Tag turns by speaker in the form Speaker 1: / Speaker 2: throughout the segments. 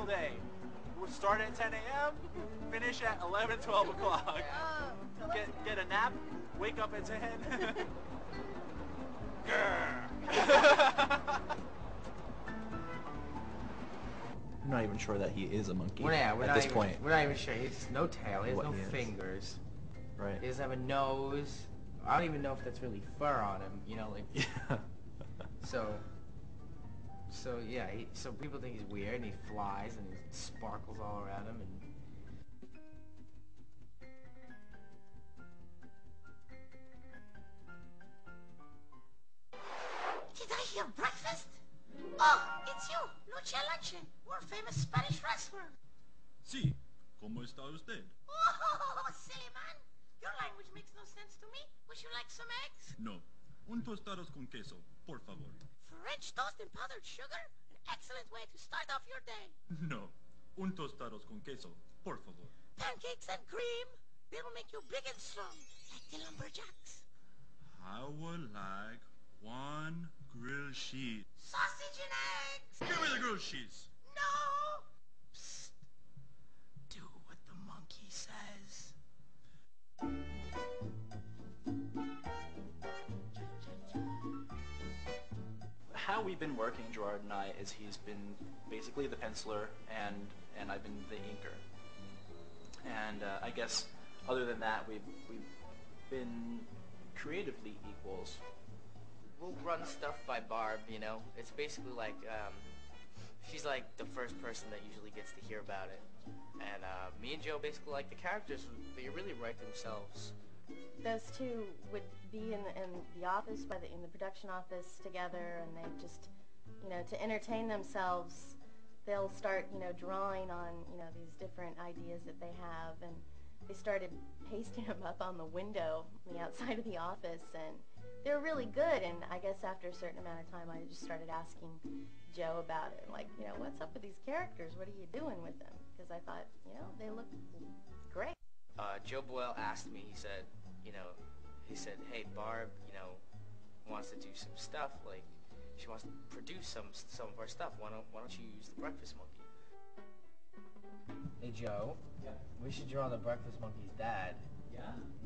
Speaker 1: single day. We'll start at 10 a.m., finish at 11, 12 o'clock. Get a nap, wake up at 10. I'm not even sure that he is a monkey at this point.
Speaker 2: We're not even sure. He has no tail. He has no fingers.
Speaker 1: Right.
Speaker 2: He doesn't have a nose. I don't even know if that's really fur on him. You know, like.
Speaker 1: Yeah.
Speaker 2: So yeah. So people think he's weird, and he flies, and he sparkles all around him, and.
Speaker 3: Did I hear breakfast? Oh, it's you, Lucha Lunche, world famous Spanish wrestler.
Speaker 4: Sí, ¿cómo está usted?
Speaker 3: Oh, silly man. Your language makes no sense to me. Would you like some eggs?
Speaker 4: No, un tostados con queso, por favor.
Speaker 3: French toast and powdered sugar? An excellent way to start off your day.
Speaker 4: No, un tostados con queso, por favor.
Speaker 3: Pancakes and cream? They will make you big and strong, like the lumberjacks.
Speaker 4: I would like one grilled cheese.
Speaker 3: Sausage and eggs?
Speaker 4: Give me the grilled cheese.
Speaker 3: No! Psst. Do what the monkey says.
Speaker 1: How we've been working, Gerard and I, is he's been basically the penciler and I've been the inker. And I guess other than that, we've been creatively equals.
Speaker 2: We'll run stuff by Barb, you know. It's basically like, she's like the first person that usually gets to hear about it. And me and Joe basically like the characters, they really write themselves.
Speaker 5: Those two would be in the office, in the production office together, and they just, you know, to entertain themselves, they'll start, you know, drawing on, you know, these different ideas that they have, and they started pasting them up on the window on the outside of the office, and they're really good. And I guess after a certain amount of time, I just started asking Joe about it, like, you know, what's up with these characters? What are you doing with them? Because I thought, you know, they look great.
Speaker 2: Joe Boyle asked me, he said, hey, Barb, you know, wants to do some stuff, like, she wants to produce some of our stuff. Why don't you use the Breakfast Monkey? Hey, Joe.
Speaker 1: Yeah.
Speaker 2: We should draw the Breakfast Monkey's dad.
Speaker 1: Yeah.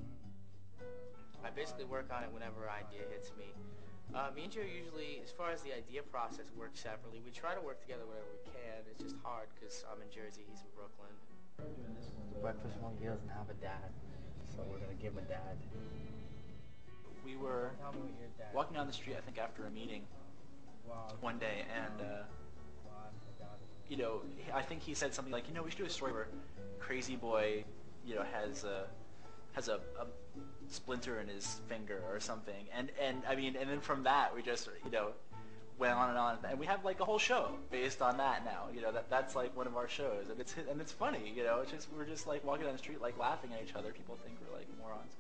Speaker 2: I basically work on it whenever an idea hits me. Me and Joe usually, as far as the idea process, work separately. We try to work together whenever we can. It's just hard because I'm in Jersey, he's in Brooklyn. The Breakfast Monkey doesn't have a dad, so we're going to give him a dad.
Speaker 1: We were walking down the street, I think, after a meeting one day, and, you know, I think he said something like, you know, we should do a story where Crazy Boy, you know, has a splinter in his finger or something, and I mean, and then from that we just, you know, went on, and we have like a whole show based on that now. You know, that's like one of our shows, and it's funny. You know, it's just we're just like walking down the street like laughing at each other. People think we're like morons.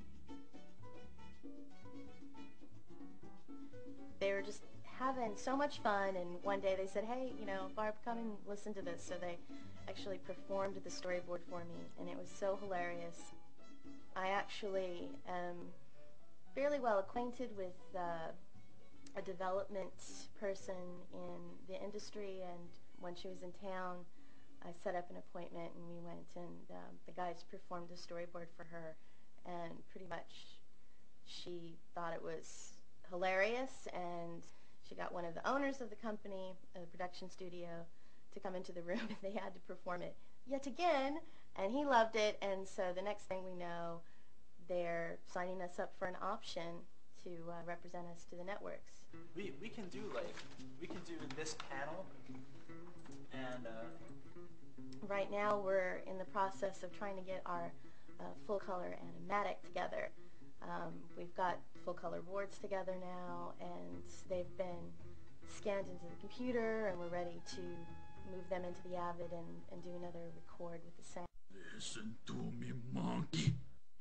Speaker 5: They were just having so much fun, and one day they said, hey, you know, Barb, come and listen to this. So they actually performed the storyboard for me, and it was so hilarious. I actually am fairly well acquainted with a development person in the industry, and when she was in town, I set up an appointment and we went, and the guys performed a storyboard for her, and pretty much she thought it was hilarious, and she got one of the owners of the company, the production studio, to come into the room, and they had to perform it yet again, and he loved it. And so the next thing we know, they're signing us up for an option to represent us to the networks.
Speaker 1: We can do this panel, and
Speaker 5: right now we're in the process of trying to get our full color animatic together. We've got full color boards together now, and they've been scanned into the computer, and we're ready to move them into the Avid and do another record with the sound.
Speaker 4: Listen to me, monkey.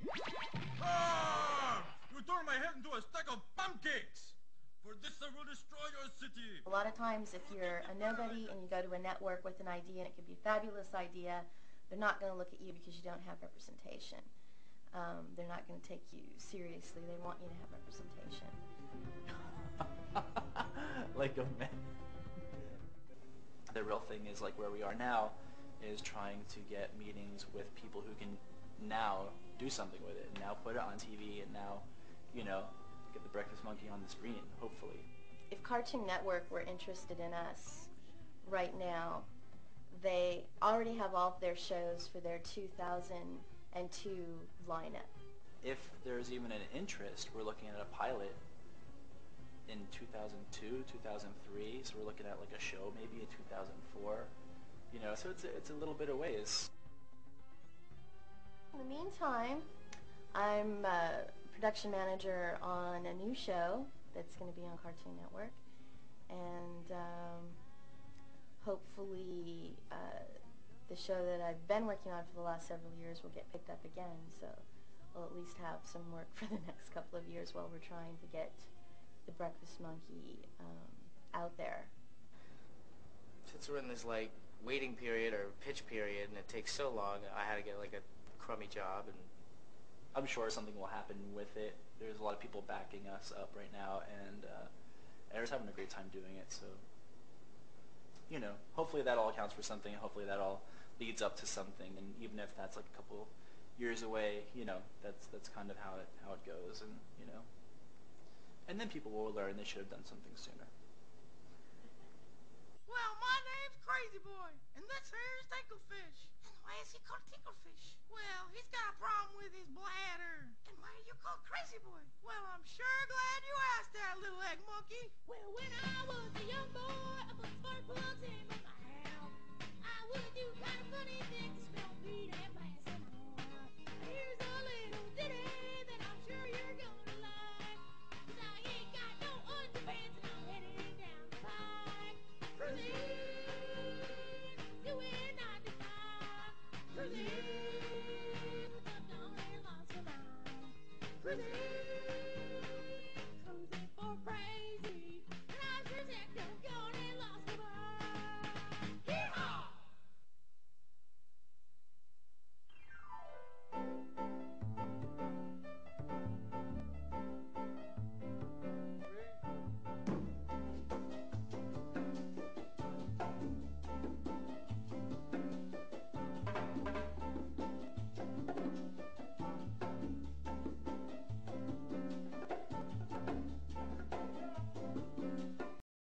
Speaker 4: Ah! You turned my head into a stack of pancakes! For this I will destroy your city!
Speaker 5: A lot of times if you're a nobody and you go to a network with an idea, and it could be a fabulous idea, they're not going to look at you because you don't have representation. They're not going to take you seriously. They want you to have representation.
Speaker 1: like a man. They're real thing is like where we are now is trying to get meetings with people who can now do something with it, and now put it on TV, and now, you know, get the Breakfast Monkey on the screen, hopefully.
Speaker 5: If Cartoon Network were interested in us right now, they already have all of their shows for their 2002 lineup.
Speaker 1: If there's even an interest, we're looking at a pilot in 2002, 2003, so we're looking at like a show maybe in 2004, you know, so it's a little bit of ways.
Speaker 5: In the meantime, I'm a production manager on a new show that's going to be on Cartoon Network, and hopefully the show that I've been working on for the last several years will get picked up again, so we'll at least have some work for the next couple of years while we're trying to get the Breakfast Monkey out there.
Speaker 2: Since we're in this like waiting period or pitch period and it takes so long, I had to get like a crummy job, and
Speaker 1: I'm sure something will happen with it. There's a lot of people backing us up right now, and Air's having a great time doing it, so, you know, hopefully that all accounts for something, and hopefully that all leads up to something, and even if that's like a couple years away, you know, that's kind of how it goes, and, you know, and then people will learn they should have done something sooner.
Speaker 3: Well, my name's Crazy Boy, and this here's Tinklefish. And why is he called Tinklefish? Well, he's got a problem with his bladder. And why are you called Crazy Boy? Well, I'm sure glad you asked that, little egg monkey. Well, when I was a young boy, I was smart boy.